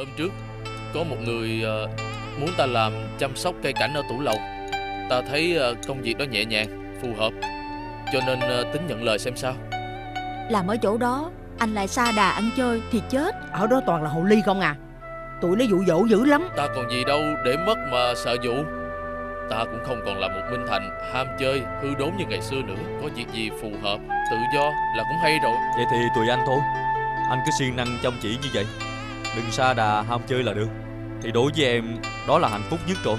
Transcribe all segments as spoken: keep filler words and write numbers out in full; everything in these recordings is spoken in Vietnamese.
Hôm trước có một người uh, muốn ta làm chăm sóc cây cảnh ở tủ lầu. Ta thấy uh, công việc đó nhẹ nhàng, phù hợp, cho nên uh, tính nhận lời xem sao. Làm ở chỗ đó anh lại sa đà ăn chơi thì chết. Ở đó toàn là hồ ly không à. Tụi nó dụ dỗ dữ lắm. Ta còn gì đâu để mất mà sợ dụ. Ta cũng không còn là một Minh Thành ham chơi, hư đốn như ngày xưa nữa. Có việc gì phù hợp, tự do là cũng hay rồi. Vậy thì tùy anh thôi. Anh cứ siêng năng chăm chỉ như vậy, đừng sa đà ham chơi là được. Thì đối với em đó là hạnh phúc nhất rồi.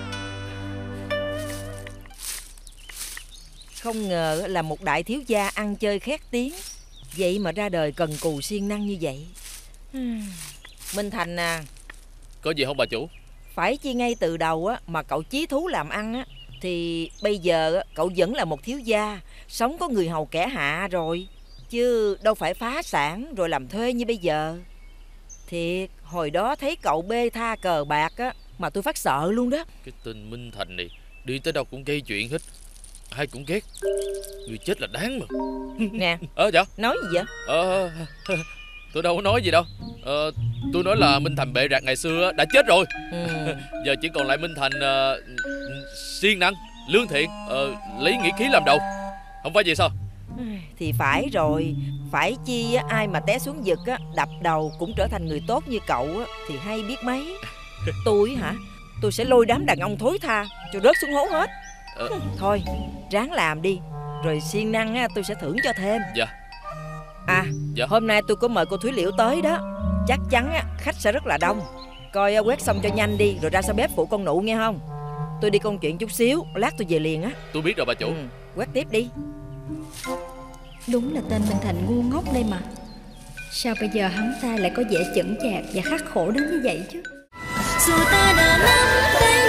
Không ngờ là một đại thiếu gia ăn chơi khét tiếng, vậy mà ra đời cần cù siêng năng như vậy. Minh Thành à, có gì không bà chủ? phải chi ngay từ đầu á mà cậu chí thú làm ăn á, thì bây giờ cậu vẫn là một thiếu gia, sống có người hầu kẻ hạ rồi, chứ đâu phải phá sản rồi làm thuê như bây giờ. Thiệt, hồi đó thấy cậu bê tha cờ bạc á mà tôi phát sợ luôn đó. Cái tên Minh Thành này đi tới đâu cũng gây chuyện hết, ai cũng ghét. Người chết là đáng mà. Nè. Ờ dạ. Nói gì vậy? Ờ tôi đâu có nói gì đâu. Ờ tôi nói là Minh Thành bệ rạc ngày xưa đã chết rồi. Ừ. Giờ chỉ còn lại Minh Thành uh, siêng năng, lương thiện, uh, lấy nghĩa khí làm đầu. Không phải vậy sao? Thì phải rồi. Phải chi ai mà té xuống vực á, đập đầu cũng trở thành người tốt như cậu á, thì hay biết mấy. Tôi hả? Tôi sẽ lôi đám đàn ông thối tha cho rớt xuống hố hết. ờ. Thôi ráng làm đi, rồi siêng năng á, tôi sẽ thưởng cho thêm. Dạ. À dạ. Hôm nay tôi có mời cô Thúy Liễu tới đó. Chắc chắn á, khách sẽ rất là đông. Coi quét xong cho nhanh đi, rồi ra sau bếp phụ con Nụ nghe không. Tôi đi công chuyện chút xíu, lát tôi về liền á. Tôi biết rồi bà chủ. Ừ, quét tiếp đi. Đúng là tên Minh Thành ngu ngốc đây mà. Sao bây giờ hắn ta lại có vẻ chững chạc và khắc khổ đến như vậy chứ? Dù ta đã nắm tay